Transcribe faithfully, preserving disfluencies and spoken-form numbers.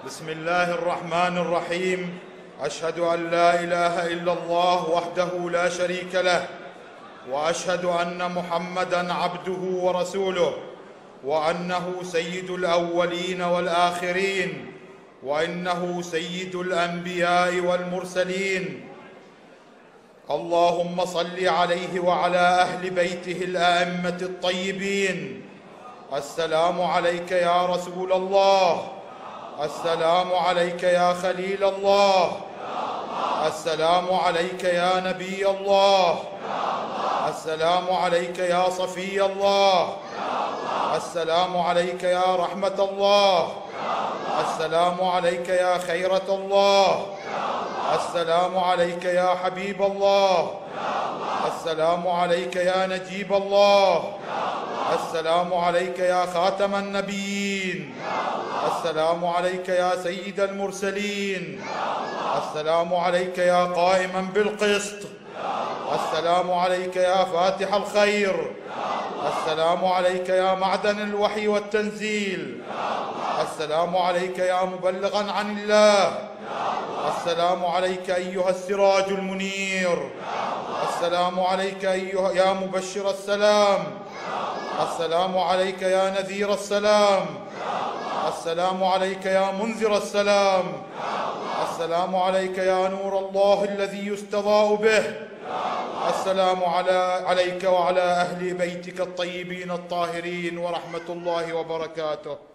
بسم الله الرحمن الرحيم. أشهد أن لا إله إلا الله وحده لا شريك له، وأشهد أن محمدًا عبده ورسوله، وأنه سيد الأولين والآخرين، وإنه سيد الأنبياء والمرسلين. اللهم صل عليه وعلى أهل بيته الأئمة الطيبين. السلام عليك يا رسول الله، السلام عليك يا خليل الله، السلام عليك يا نبي الله، السلام عليك يا صفي الله، السلام عليك يا رحمة الله، السلام عليك يا خيرة الله، السلام عليك يا حبيب الله، السلام عليك يا نجيب الله، السلام عليك يا خاتم النبيين، السلام عليك يا سيد المرسلين، السلام عليك يا قائما بالقسط، السلام عليك يا فاتح الخير، السلام عليك يا معدن الوحي والتنزيل، السلام عليك يا مبلغا عن الله، السلام عليك أيها السراج المنير، السلام عليك أيها يا مبشر السلام، السلام عليك يا نذير السلام، السلام عليك يا منذر السلام، السلام عليك يا نور الله الذي يستضاء به، السلام على عليك وعلى أهل بيتك الطيبين الطاهرين ورحمة الله وبركاته.